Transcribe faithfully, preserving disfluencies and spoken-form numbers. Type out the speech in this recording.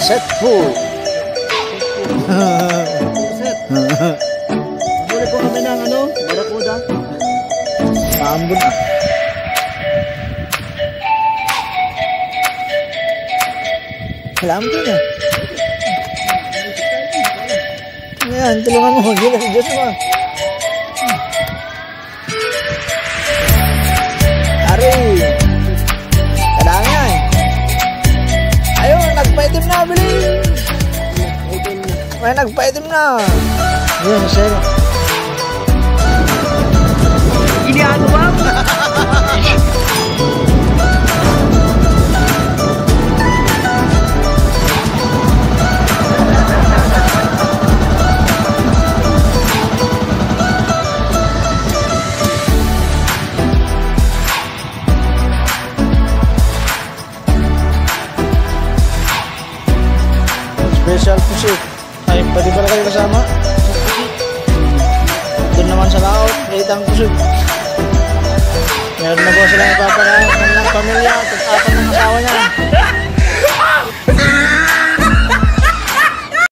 Set po. Set. Buli po kami ng ano, barakuda. Paambon ah. Salamat din ah. Ayan, tulungan mo. Diyos, Diyos mo. Ari. Kadang yan. Ayun, nagpaitim na, bilis. May nagpaitim na. Ayun, sir. Ginagawa mo. Special pusit. Ay, pwede pala kayo kasama? Doon naman sa laot, itang pusit. Meron na po silang ipapakain ng kanilang pamilya at apat ng asawa niya.